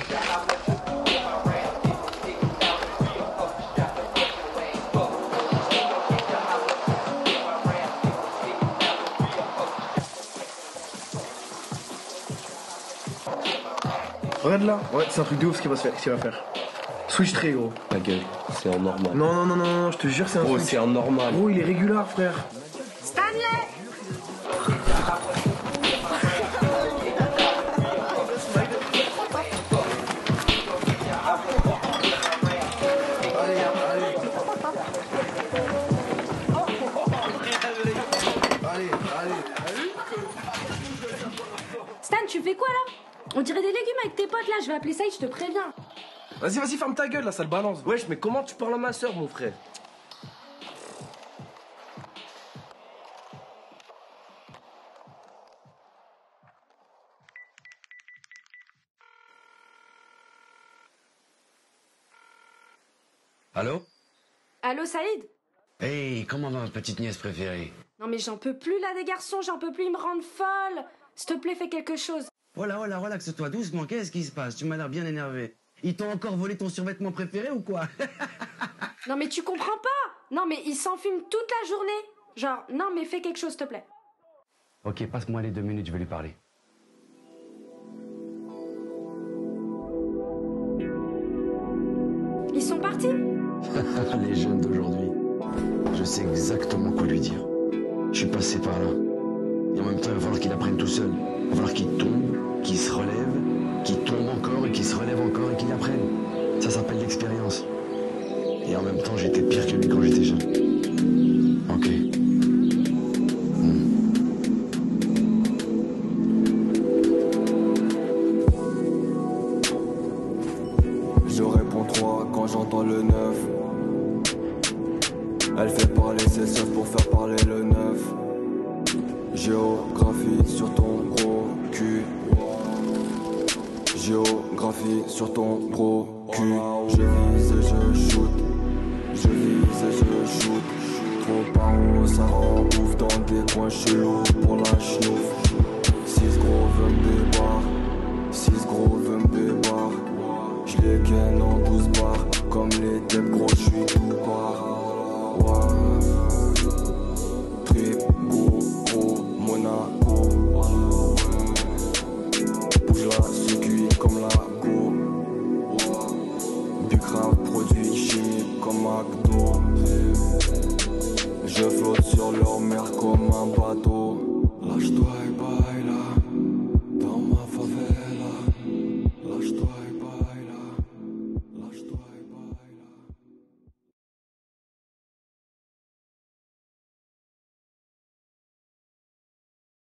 Regarde là, ouais, c'est un truc de ouf ce qu'il va faire. Switch très gros. Ta gueule, c'est en normal. Non, je te jure, c'est un Gros, truc. c'est en normal. Gros, il est régulier, frère. Stanley! Stan, tu fais quoi là? On dirait des légumes avec tes potes là, je vais appeler Saïd, je te préviens. Vas-y, ferme ta gueule là, ça le balance. Wesh, mais comment tu parles à ma soeur, mon frère? Allô? Allô Saïd? Hey, comment va ma petite nièce préférée? Non mais j'en peux plus là des garçons, j'en peux plus, ils me rendent folle. S'il te plaît, fais quelque chose. Voilà, relaxe-toi doucement, qu'est-ce qui se passe? Tu m'as l'air bien énervé. Ils t'ont encore volé ton survêtement préféré ou quoi? Non mais tu comprends pas. Non mais ils s'enfument toute la journée. Genre, non mais fais quelque chose, s'il te plaît. Ok, passe-moi les 2 minutes, je vais lui parler. Ils sont partis? Les jeunes d'aujourd'hui. Je sais exactement quoi lui dire. Je suis passé par là. Et en même temps, il va falloir qu'il apprenne tout seul. Il va falloir qu'il tombe, qu'il se relève, qu'il tombe encore et qu'il se relève encore et qu'il apprenne. Ça s'appelle l'expérience. Et en même temps, j'étais pire que lui quand j'étais jeune. Ok. Je réponds 3 quand j'entends le 9. Elle fait parler ses sœurs pour faire parler le 9. Géographie sur ton gros cul. Géographie sur ton gros cul. Je vise et je shoot. Je vise et je shoot. Trop par haut, ça rend ouf dans des coins chelous pour la chenouf. 6 gros veut me débarre. 6 gros veut me débarre. Je les ken en 12 bars. Comme les têtes gros, je suis tout barre. Trip, gros, Monaco. Bouge la cuit comme la go. Bucra, produit chimique comme McDo. Je flotte sur leur merco.